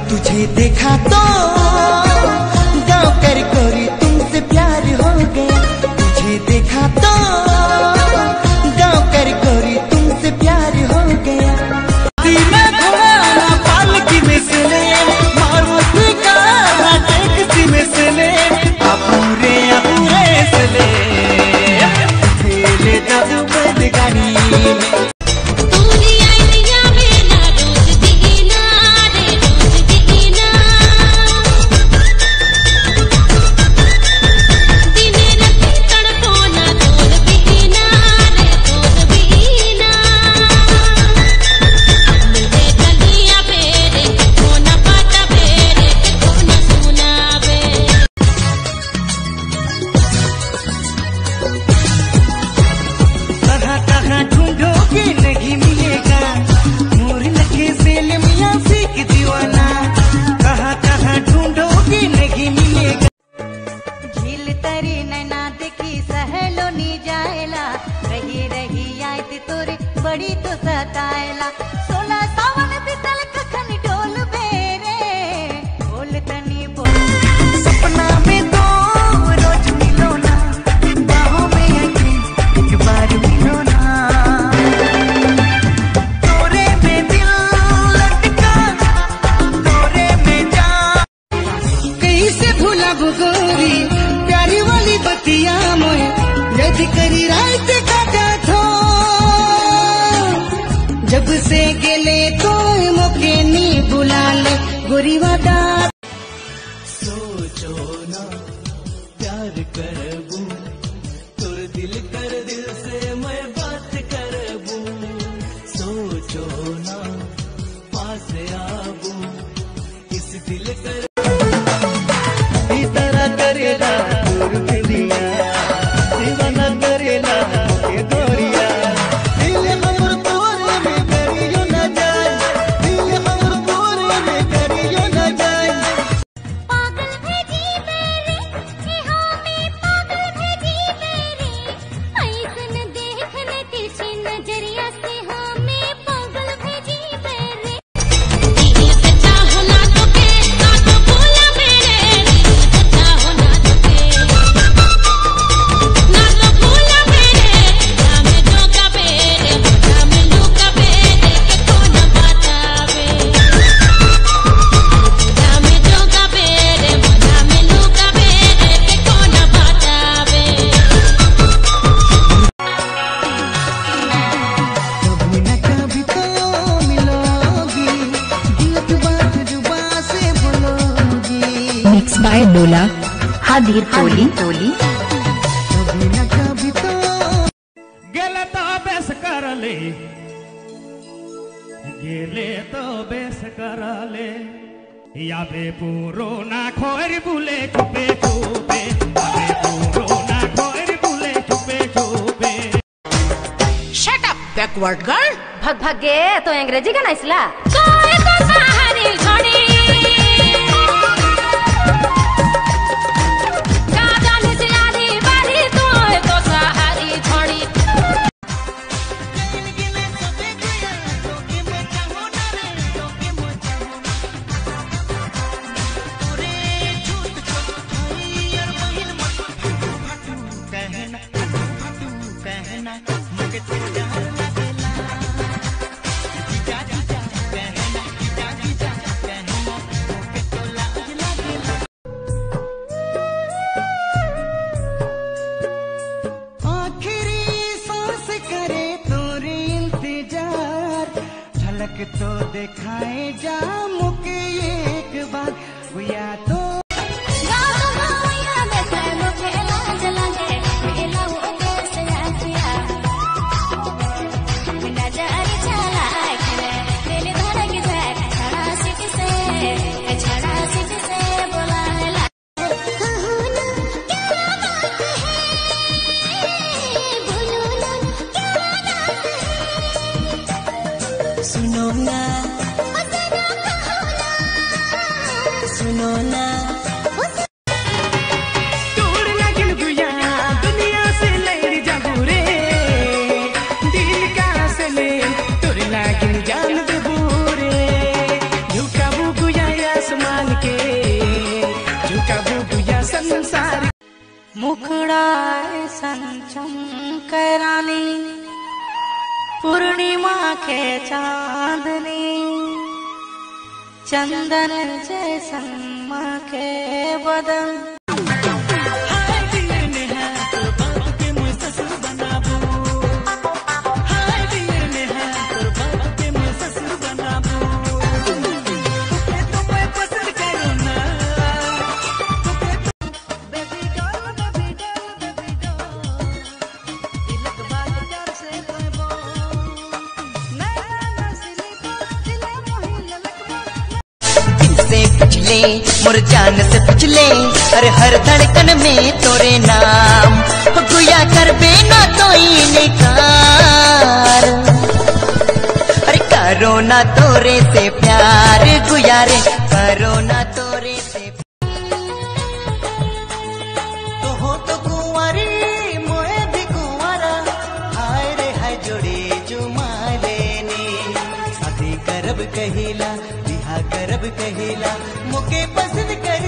तुझे देखा तो गाँव कर गोरी तुमसे प्यार हो गया। तुझे देखा तो गाँव कर गोरी तुमसे प्यार हो गया। सीना घुमाना पालकी में से ले, मारुति का टैक्सी में से ले, अपूरे अपूरे से ले, ले जाओ बैलगाड़ी में। बड़ी तो सताएला 16 सावन बीतल कखन डोल बेरे बोल तनी बोल। सपना में तो रोज मिलो ना, बाहों में आके एक बार मिलो ना। तोरे में दिल लटका, तोरे में जान। कहीं से भूला गोरी प्यारी वाली बतिया मोए, यदि करी रात काटा थो। जब से गेले तो मोके नी बुला ले गोरी वादा। सोचो ना प्यार करबू, तोर दिल कर दिल से मैं बात करबू। सोचो ना पास आबू, इस दिल कर इस तरह करेला दूर फिरिया, दीवाना करेला ये गोरिया। बाय डोला हादिर टोली टोली। गेले तो बेस कर ले, गेले तो बेस कर ले, या बे पूरो ना खोर बुले छुपे छुपे, या बे पूरो ना खोर बुले छुपे छुपे। Shut up backward girl. भग भगे तो अंग्रेजी का नाइसला। तो दिखाए जा मुके एक बार हुआ तो सुनो ना, सुनो ना। मुखड़ा संचम करानी पूर्णिमा के चांदनी चंदन जैसन माँ के बदन पिछले मुरझान से पिछले हर धड़कन में तोरे नाम गुया कर बेना तो इनकार अरे करो ना तोरे से प्यार गुया रे करो ना तोरे से तो हो तो कुंवारी मोए भी कुंवारा हाय रे हाय जोड़े जुमाले ने शादी करब कहिला करब कहिला मुके पसंद कर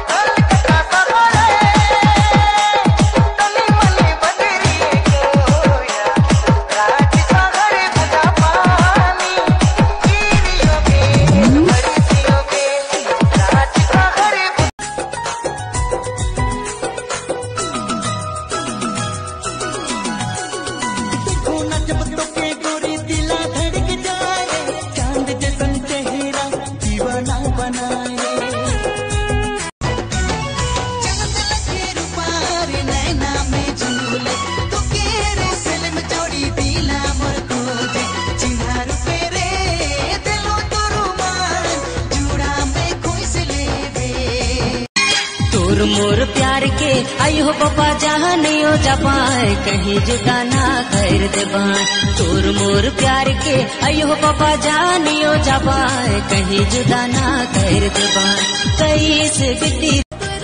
मोर प्यार के आयो पापा जहाँ नहीं हो जा पाए कहीं जुदा ना कर दे बाए तोर मोर प्यार के आयो पापा जहाँ नहीं हो जा पाए कहीं जुदा ना कर दे बाए कहीं से बिती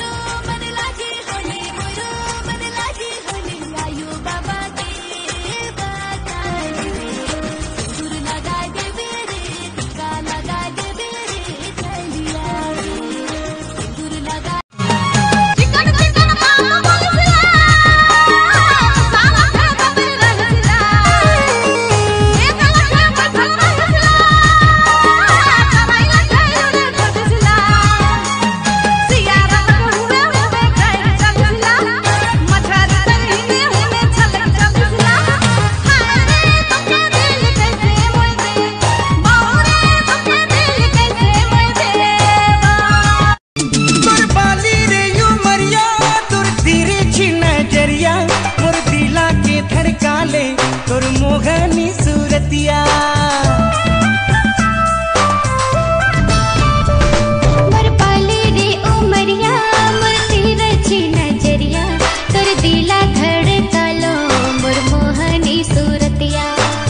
तोर मोहनी सूरतिया मोर पाले रे उमरिया मोर तेरा छी नजरिया तोर दिला धड़कलो मोर मोहनी सूरतिया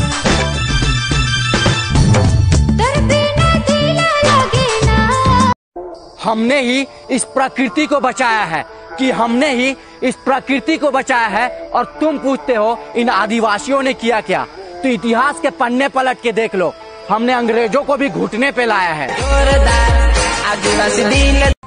तोर बिना दिला लगे ना। हमने ही इस प्रकृति को बचाया है कि हमने ही इस प्रकृति को बचाया है और तुम पूछते हो इन आदिवासियों ने किया क्या। तो इतिहास के पन्ने पलट के देख लो, हमने अंग्रेजों को भी घुटने पे लाया है।